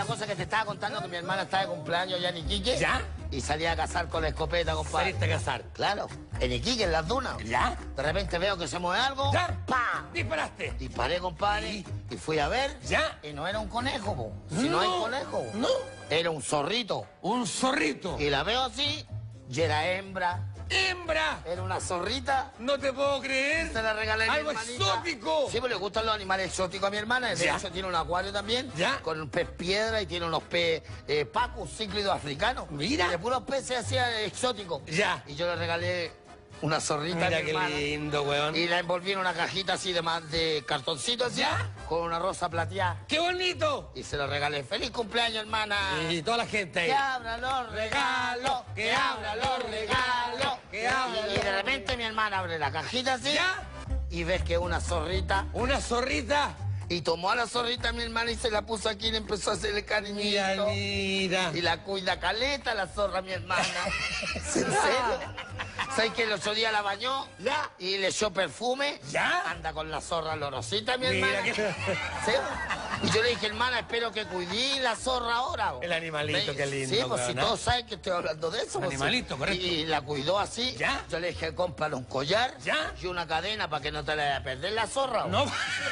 la cosa que te estaba contando que mi hermana estaba de cumpleaños ya en Iquique. ¿Ya? Y salía a cazar con la escopeta, compadre. Saliste a cazar. Claro, en Iquique, en las dunas. ¿Ya? De repente veo que se mueve algo. ¿Ya? ¡Pam! Disparaste. Disparé, compadre, y fui a ver. ¿Ya? Y no era un conejo, po. Si no hay conejo. No. Era un zorrito. Un zorrito. Y la veo así, y era hembra. ¡Hembra! Era una zorrita. No te puedo creer. Se la regalé a mi ¡Algo hermanita. exótico! Sí, pues le gustan los animales exóticos a mi hermana. De ¿Ya? hecho, tiene un acuario también. ¿Ya? Con un pez piedra y tiene unos pez pacus, cíclidos africanos. Mira. De puros peces así exóticos. ¿Ya? Y yo le regalé una zorrita a Mira mi qué hermana. lindo, weón. Y la envolví en una cajita así de cartoncito así. ¿Ya? Con una rosa plateada. ¡Qué bonito! Y se lo regalé. ¡Feliz cumpleaños, hermana! Y toda la gente ahí. Que abran los regalos, que abran los regalos, que abran Y de repente mi hermana abre la cajita así. ¿Ya? Y ves que es una zorrita. Una zorrita. Y tomó a la zorrita mi hermana y se la puso aquí y le empezó a hacerle cariñito. Mira, mira. Y la cuida caleta la zorra mi hermana. ¿En serio? ¿Sabes que el otro día la bañó? ¿Ya? Y le echó perfume. ¿Ya? Anda con la zorra olorosita mi Mira hermana. que- ¿Sí? Y yo le dije, hermana, espero que cuidí la zorra ahora. El animalito, qué lindo, Sí, pues weón, si ¿no? todos saben que estoy hablando de eso. pues, Animalito, sí. correcto. Y la cuidó así. ¿Ya? Yo le dije, cómprale un collar. ¿Ya? Y una cadena para que no te la vaya a perder la zorra. No.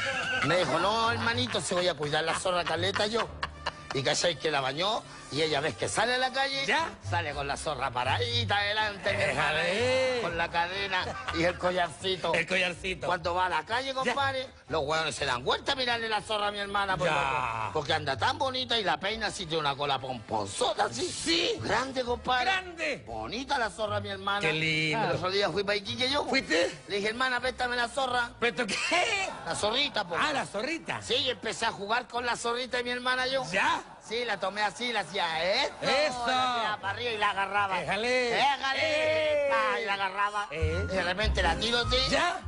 Me dijo, no, hermanito, si voy a cuidar la zorra caleta yo. Y cachai que la bañó y ella ves que sale a la calle, ¿Ya? sale con la zorra paradita adelante, mi hermana, Déjale. con la cadena y el collarcito. El collarcito. Cuando va a la calle, compadre, los hueones se dan vuelta a mirarle la zorra a mi hermana por Ya. loco, porque anda tan bonita y la peina así, tiene una cola pomponzota así. Sí. Grande, compadre. ¡Grande! Bonita la zorra a mi hermana. Qué lindo. El otro día fui para Iquique yo. ¿Fuiste? Le dije, hermana, préstame la zorra. ¿Pero qué? La zorrita, po. Ah, la zorrita. Sí, y empecé a jugar con la zorrita de mi hermana yo. ¿Ya? Sí, la tomé así, la hacía esto. Eso. La tiraba para arriba y la agarraba. Déjale. Déjale. Y la agarraba. Y de repente la tiro así. ¿Ya?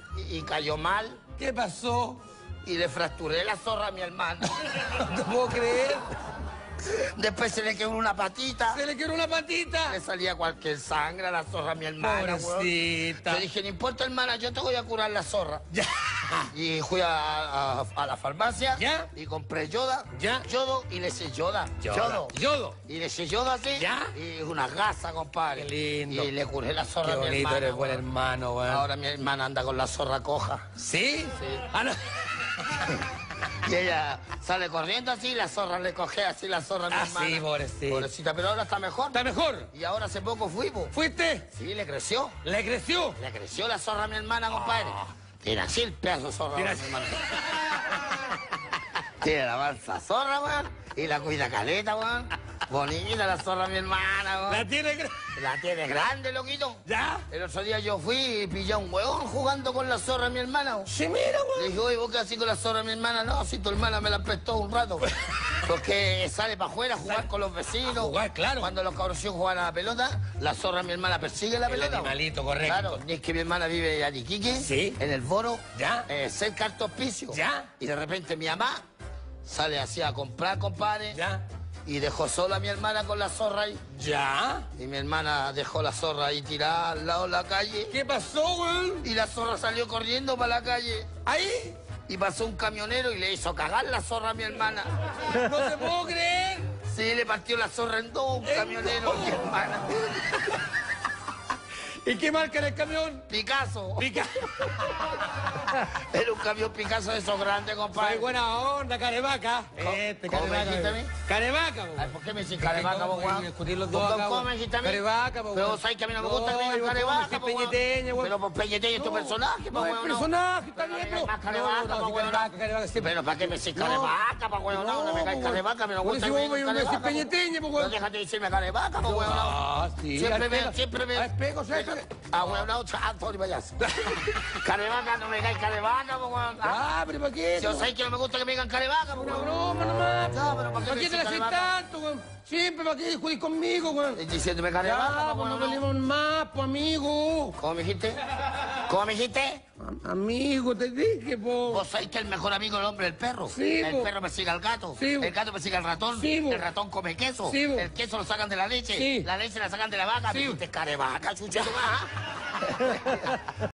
Y cayó mal. ¿Qué pasó? Y le fracturé la zorra a mi hermana. No te puedo creer. Después se le quebró una patita. Se le quedó una patita. Le salía cualquier sangre a la zorra a mi hermana, weón. Pobrecita. Yo dije, no importa, hermana, yo te voy a curar la zorra. Ya. Y fui a la farmacia. ¿Ya? Y compré yoda. ¿Ya? Yodo y le eché yoda. Yodo. Y le eché yodo así. ¿Ya? Y una gasa, compadre. Qué lindo. Y le curé la zorra Qué a mi bonito, hermana. eres buen weón. hermano, weón. Ahora mi hermana anda con la zorra coja. ¿Sí? Sí. Ah, no. Y ella sale corriendo así, la zorra le coge así la zorra a mi Ah, hermana. sí, pobrecita. Pobrecita, pero ahora está mejor. ¿Está mejor? Y ahora hace poco fuimos. ¿Fuiste? Sí, le creció. ¿Le creció? Le creció la zorra a mi hermana, compadre. Tiene así el pedazo de zorra. Tiene ahora, mi hermana. Tiene la balsa zorra, weón. Y la cuida caleta, weón. Bonita la zorra mi hermana, weón. ¿La tiene? La tiene grande, loquito. ¿Ya? El otro día yo fui y pillé a un huevón jugando con la zorra mi hermana. weón. Sí, mira, Le weón. dije, oye, ¿vos qué así con la zorra mi hermana? No, si tu hermana me la prestó un rato. Porque sale para afuera a jugar con los vecinos. A jugar, claro. Cuando los cabros juegan a la pelota, la zorra mi hermana persigue la El pelota. animalito, correcto. Claro, y es que mi hermana vive en Iquique, Sí. en el Boro, ¿Ya? cerca del hospicio. ¿Ya? Y de repente mi mamá sale así a comprar, compadre. ¿Ya? Y dejó sola a mi hermana con la zorra ahí. ¿Ya? Y mi hermana dejó la zorra ahí tirada al lado de la calle. ¿Qué pasó, weón? Y la zorra salió corriendo para la calle. ¿Ahí? Y pasó un camionero y le hizo cagar la zorra a mi hermana. No te puedo creer. Sí, le partió la zorra en dos, un camionero a mi hermana. ¿Y qué marca era el camión? Picasso. Pica. Era un camión Picasso de esos grandes, Ay, compadre. buena onda, carevaca. ¿Cómo me dijiste a mí? Carevaca, Ay, weón. ¿por qué me decís carevaca, vos, weón? weón? Discutir los dos acá, ¿Cómo weón. me dijiste a mí? Carevaca, po, Pero weón. sabes que a mí no me gusta que me digan No, carevaca, yo po, soy weón. peñeteña, weón. Pero por peñeteña es tu personaje, po, No, el weón. personaje, está Pero no bien, me digas pero... más carevaca, po, sí, weón. carevaca, siempre. Pero ¿para qué me decís No. carevaca, pa, weón? No me caes carevaca, me gusta Si que me vos me digan decís carevaca, po. peñeteña, po, No weón. déjate de decirme carevaca, po, weón. Ah, sí. Siempre me... A espejo, ¿sabes? Ah, weón, no, Antonio Payaso. Carevaca, no me caes carevaca, po, weón. Ah, pero ¿para qué? Yo sé que no me gusta que me digan carevaca, po, Una weón. broma nomás. No, pero ¿para qué ¿Para me qué te decís la haces carevaca? tanto, weón? Siempre, ¿para qué discutís conmigo, weón? Diciéndome carevaca, Ya, po, pues no weón. peleemos más, pues, amigo. ¿Cómo me dijiste? ¿Cómo me dijiste? Amigo, te dije, po. Vos sabés que el mejor amigo del hombre es el perro. Sí, el po. perro persigue al gato. Sí, po. El gato persigue al ratón. Sí, po. El ratón come queso. Sí, po. El queso lo sacan de la leche. Sí. La leche la sacan de la vaca. Sí. Me dijiste carevaca, chucha.